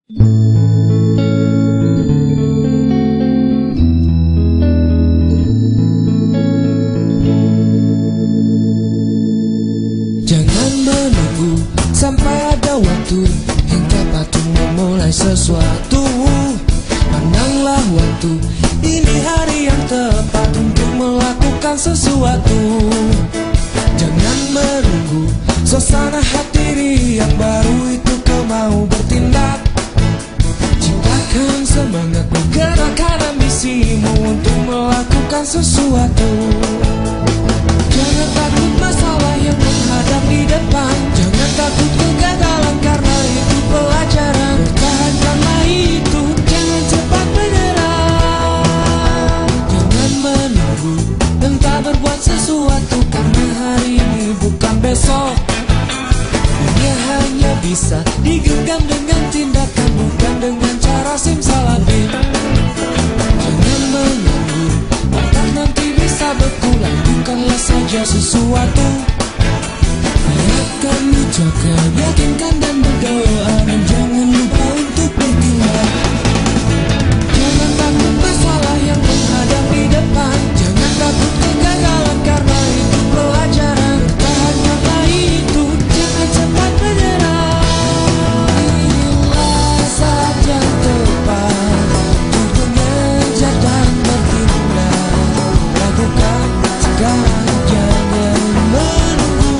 Jangan menunggu sampai ada waktu yang tepat untuk memulai sesuatu. Pandanglah waktu, ini hari yang tepat untuk melakukan sesuatu. Jangan menunggu suasana hati yang baru itu kau mau bertindak. Ciptakan semangatmu, gerakkan ambisimu untuk melakukan sesuatu. Jangan takut masalah yang menghadap di depan. Jangan takut kegagalan karena itu pelajaran. Bertahan karena itu, jangan cepat menyerah. Jangan menunggu dan tak berbuat sesuatu, karena hari ini bukan besok. Dunia hanya bisa digenggam dengan tindakan, bukan dengan cara simsalabim. Jangan menunggu, apakah nanti bisa berpulang, bukanlah saja sesuatu. Biarkan ucapkan, yakinkan dan berdoa, dan jangan lupa untuk bertindak. Jangan takut masalah yang menghadap di depan. Jangan takut kegagalan karena itu pelajaran. Bertahan karena itu, jangan cepat menyerah. Inilah saat yang tepat untuk mengejar dan bertindak. Lakukan sekarang, jangan menunggu.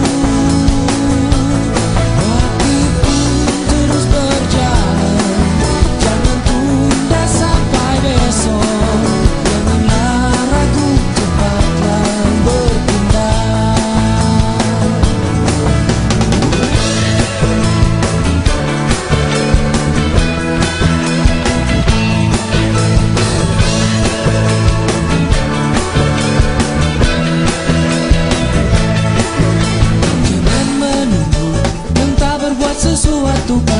Waktu pun terus berjalan, jangan tunda sampai besok. Janganlah ragu, cepatlah bertindak. Jangan menunggu dan tak berbuat sesuatu.